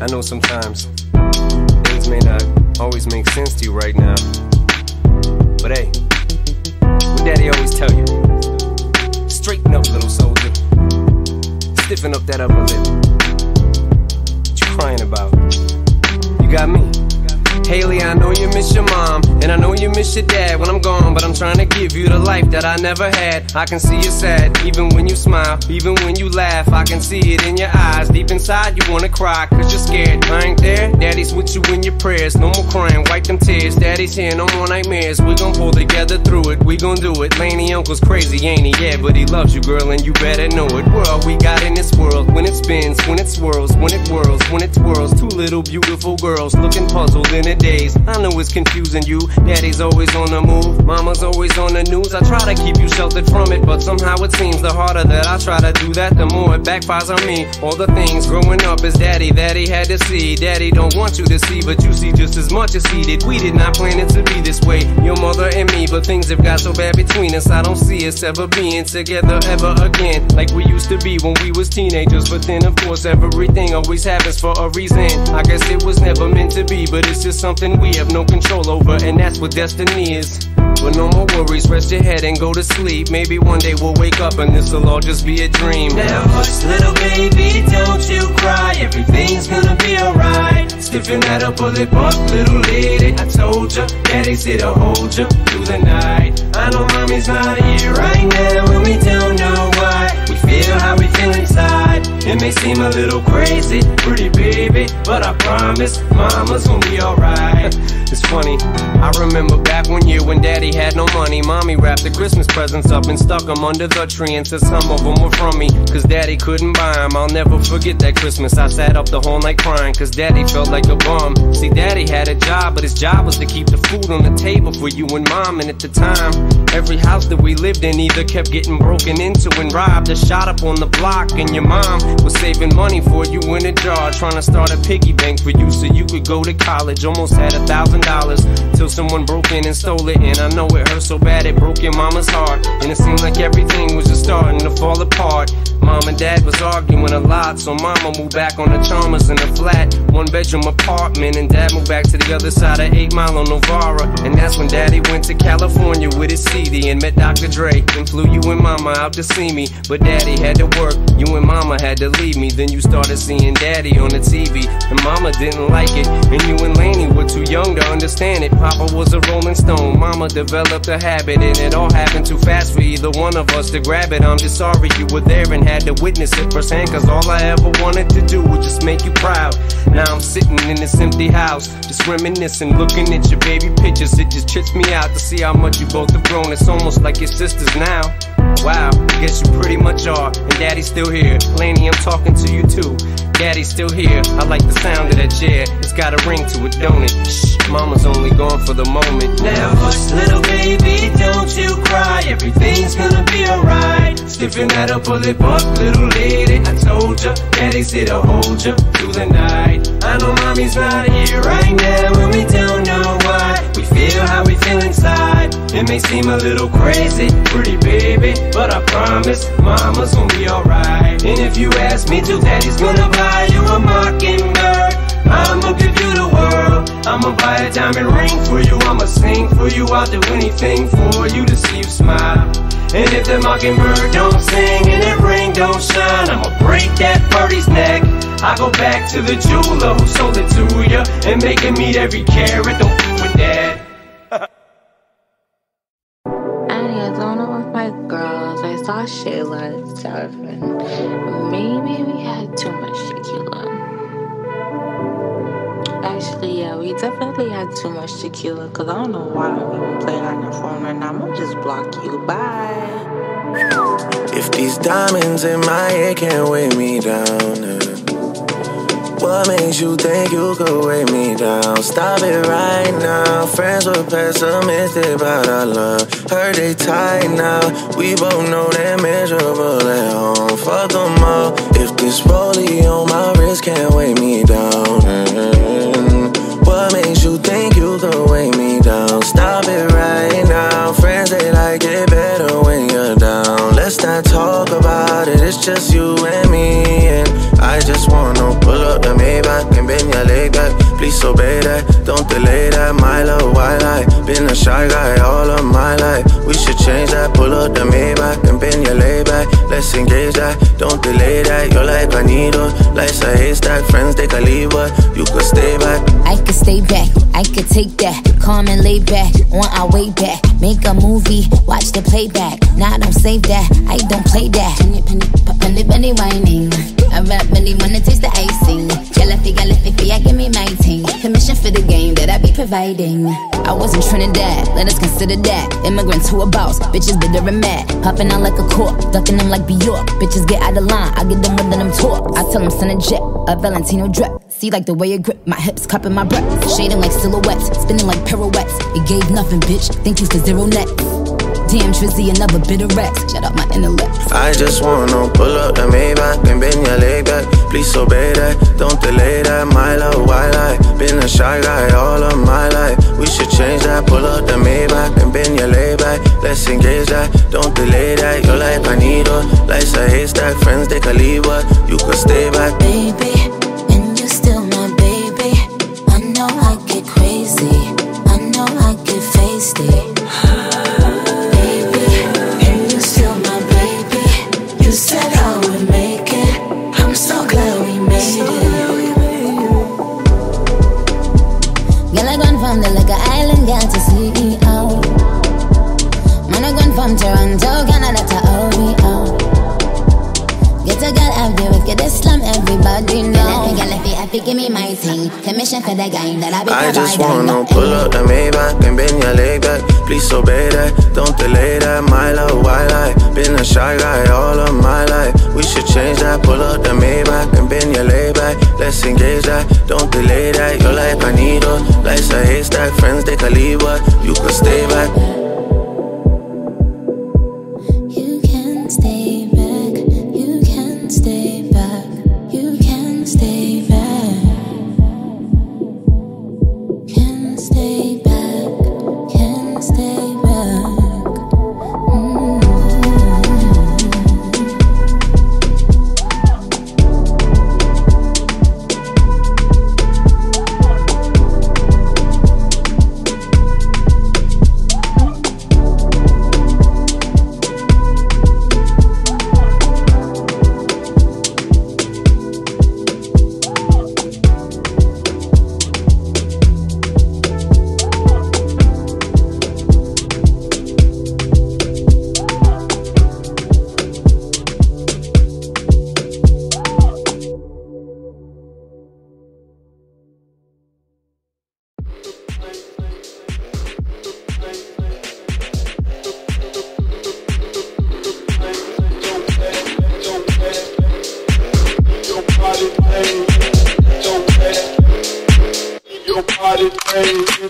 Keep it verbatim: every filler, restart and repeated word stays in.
I know sometimes things may not always make sense to you right now, but hey, what Daddy always tell you, straighten up, little soldier, stiffen up that upper lip. What you crying about? You got me. Hailie, I know you miss your mom, and I know you miss your dad when I'm gone, but I'm trying to give you the life that I never had. I can see you sad, even when you smile, even when you laugh. I can see it in your eyes, deep inside you wanna cry, cause you're scared. I ain't there, Daddy's with you in your prayers. No more crying, wipe them tears. Daddy's here, no more nightmares. We gon' pull together through it, we gon' do it. Lainie, uncle's crazy, ain't he? Yeah, but he loves you, girl, and you better know it. We're all we got in this world, when it spins, when it swirls, when it whirls, when it twirls. Two little beautiful girls looking puzzled in it days. I know it's confusing you. Daddy's always on the move, mama's always on the news. I try to keep you sheltered from it, but somehow it seems the harder that I try to do that, the more it backfires on me. All the things growing up as daddy that he had to see. Daddy don't want you to see, but you see just as much as he did. We did not plan it to be this way, your mother and me, but things have got so bad between us. I don't see us ever being together ever again, like we used to be when we was teenagers. But then of course everything always happens for a reason. I guess it was never meant to be, but it's just something we have no control over, and that's what destiny is. But no more worries, rest your head and go to sleep. Maybe one day we'll wake up and this'll all just be a dream. Now hush, little baby, don't you cry. Everything's gonna be alright. Stiffen that upper lip up, little lady. I told ya, Daddy's here to hold ya through the night. I know mommy's not here right now, and we don't know why. We feel how we feel inside. It may seem a little crazy, pretty baby, but I promise mama's gonna be alright. It's funny, I remember back one year when Daddy had no money. Mommy wrapped the Christmas presents up and stuck them under the tree and said some of them were from me, cause Daddy couldn't buy them. I'll never forget that Christmas. I sat up the whole night crying, cause Daddy felt like a bum. See, Daddy had a job, but his job was to keep the food on the table for you and Mom. And at the time, every house that we lived in either kept getting broken into and robbed or shot up on the block. And your mom was saving money for you in a jar, trying to start a piggy bank for you so you could go to college. Almost had a thousand dollars till someone broke in and stole it. And I know it hurt so bad it broke your mama's heart, and it seemed like everything was just starting to fall apart. Mom and Dad was arguing a lot, so Mama moved back on the Chalmers in a flat one bedroom apartment, and Dad moved back to the other side of eight Mile on Novara. And that's when Daddy went to California with his C D and met Doctor Dre and flew you and Mama out to see me. But Daddy had to work, you and Mama had to leave me. Then you started seeing Daddy on the T V, and Mama didn't like it, and you and Lainie were too young to understand it. Papa was a Rolling Stone, Mama developed a habit, and it all happened too fast for either one of us to grab it. I'm just sorry you were there and had to witness it firsthand, cause all I ever wanted to do was just make you proud. Now I'm sitting in this empty house, just reminiscing, looking at your baby pictures. It just trips me out to see how much you both have grown. It's almost like your sisters now. Wow, I guess you pretty much are, and Daddy's still here. Lainie, I'm talking to you too. Daddy's still here, I like the sound of that chair. It's got a ring to it, don't it? Shh, Mama's only gone for the moment. Now hush, little baby, don't you cry. Everything's gonna be alright. Stiffen that upper lip up, little lady. I told ya, Daddy's here to hold ya through the night. I know mommy's not here right now, and we don't know why. We feel how we feel inside. It may seem a little crazy, pretty baby, but I promise mama's gonna be alright. And if you ask me to, Daddy's gonna buy you a Mockingbird. I'ma give you the world. I'ma buy a diamond ring for you. I'ma sing for you. I'll do anything for you to see you smile. And if the Mockingbird don't sing and that ring don't shine, I'ma break that birdie's neck. I go back to the jeweler who sold it to ya and make him meet every carat. Don't f with that. Girls, I saw Shayla and Stiffen. Maybe we had too much tequila. Actually, yeah, we definitely had too much tequila, because I don't know why we were playing on your phone right now. I'm gonna just block you. Bye. If these diamonds in my head can't weigh me down, uh, what makes you think you could weigh me down? Stop it right now. Friends were pessimistic about our love. Heard they tight now. We both know they're miserable at home. Fuck them all. If this rollie on my wrist can't weigh me down, mm-hmm. What makes you think you could weigh me down? Stop it right now. Friends, they like it better when you're down. Let's not talk about it. It's just you and me, and I just wanna pull up the Maybach and bend your leg back. Please obey that, don't delay that. My love, why lie? Been a shy guy all of my life. We should change that. Pull up the Maybach and bend your leg back. Let's engage that, don't delay that. You're like a needle, life's a haystack. Friends they can leave, but you could stay back. I could stay back, I could take that. Calm and lay back, on our way back. Make a movie, watch the playback. Nah, don't save that, I don't play that. Penny, penny, penny, penny whining. I rap really wanna taste the icing. Galafi, galafi, I give me my team. Permission for the game that I be providing. I was in Trinidad, let us consider that. Immigrant to a boss, bitches bitter and mad. Hopping out like a cork, ducking them like Bjork. Bitches get out of line, I get them when them talk. I tell them send a jet, a Valentino drip. See like the way it grip, my hips cupping my breath. Shading like silhouettes, spinning like pirouettes. It gave nothing, bitch, thank you for zero net. Damn, Trizzy, another bit of rest. Shut up my intellect. I just wanna pull up the Maybach and bend your leg back. Please obey that, don't delay that. My love, why lie? Been a shy guy all of my life. We should change that. Pull up the Maybach and bend your leg back. Let's engage that, don't delay that. You're like a needle, life's a haystack. Friends they can leave, but you could stay back. Baby, and you're still my baby. I know I get crazy, I know I get feisty. You said I would make it, I'm so glad we made it. Girl, I gone from the like an island girl to C E O. Man, I gone from Toronto, Canada to O V O. Get a girl out there, wickedest slam, everybody know. Girl, if you happy, give me my thing. Commission for the game that I be I just wanna pull up the Maybach and bend your leg back. Please obey that, don't delay that. My love, why lie? Been a shy guy all of my life. We should change that. Pull up the Maybach and bend your leg back. Let's engage that, don't delay that. You're like a needle, life's a haystack. Friends they can leave, but you could stay back. You can stay back, you can stay back, you can stay back, can stay back, can stay back. Mm-hmm. Your body, baby.